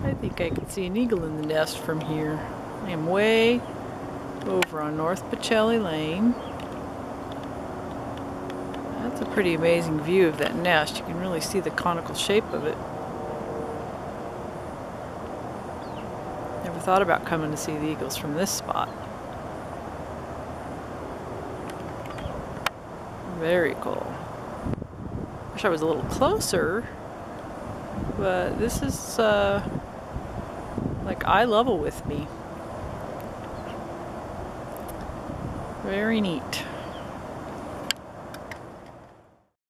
I think I can see an eagle in the nest from here. I am way over on North Pacelli Lane. That's a pretty amazing view of that nest. You can really see the conical shape of it. Never thought about coming to see the eagles from this spot. Very cool. Wish I was a little closer, but this is like eye level with me. Very neat.